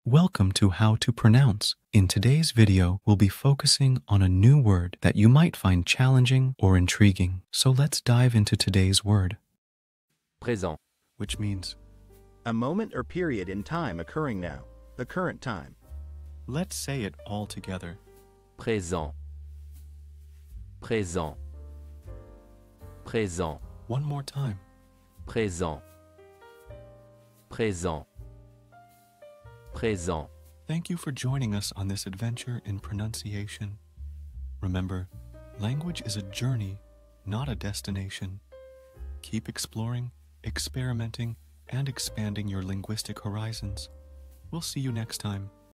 Welcome to How to Pronounce. In today's video, we'll be focusing on a new word that you might find challenging or intriguing. So let's dive into today's word. Présent. Which means a moment or period in time occurring now, the current time. let's say it all together. Présent. Présent. Présent. One more time. Présent. Présent. Présent. Thank you for joining us on this adventure in pronunciation. Remember, language is a journey, not a destination. Keep exploring, experimenting, and expanding your linguistic horizons. We'll see you next time.